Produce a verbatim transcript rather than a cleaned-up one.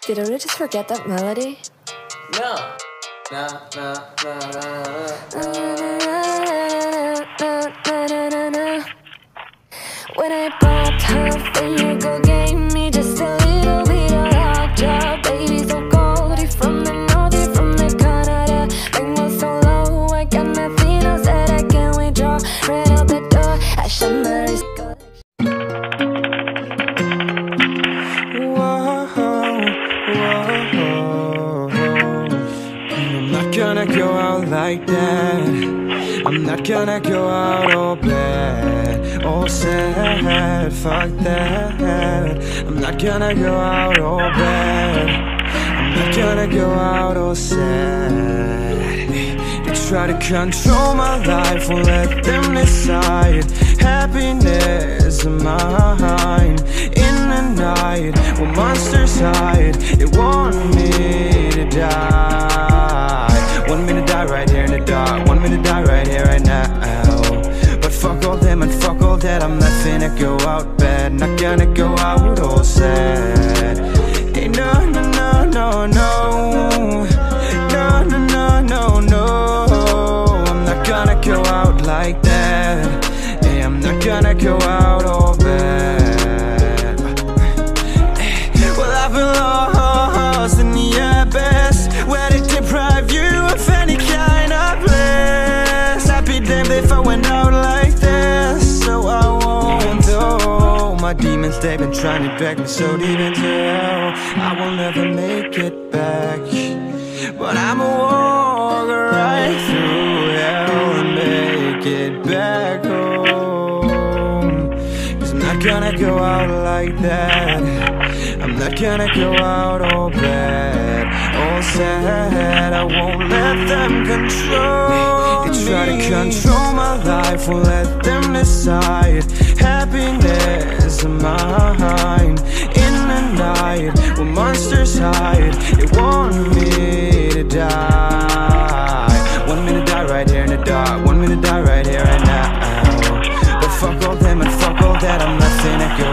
Did I just forget that melody? No. Na na na na na. When I popped her finger, gave me just a little bit of lockjaw. Baby, so cold, he from the north, he from the Canada. Ring so low, I got nothing else that I can withdraw. Right out the door, I shut my wrist. I'm not gonna go out like that. I'm not gonna go out all bad, all sad, fuck that. I'm not gonna go out all bad. I'm not gonna go out all sad. They try to control my life, won't let them decide. Happiness of mine. In the night, when monsters hide, they want me to die. Want me to die right here in the dark. Want me to die right here, right now. But fuck all them and fuck all that. I'm not finna go out bad. Not gonna go out all sad. Hey, no, no, no, no, no. No, no, no, no, no. I'm not gonna go out like that. Hey, I'm not gonna go out all bad. Well, I've been lost in the abyss, where they deprive you of any kind of bliss. I'd be damned if I went out like this, so I won't do. My demons, they've been trying to drag me so deep into hell, I will never make it back. But I'ma walk right through hell and make it back home. Cause I'm not gonna go out like that. I'm not gonna go out all bad, all sad. I won't let them control me. They try to control my life, won't let them decide. Happiness of mine. In the night, when monsters hide, they want me to die. Want me to die right here in the dark. Want me to die right here, right now. But fuck all them and fuck all that. I'm not finna go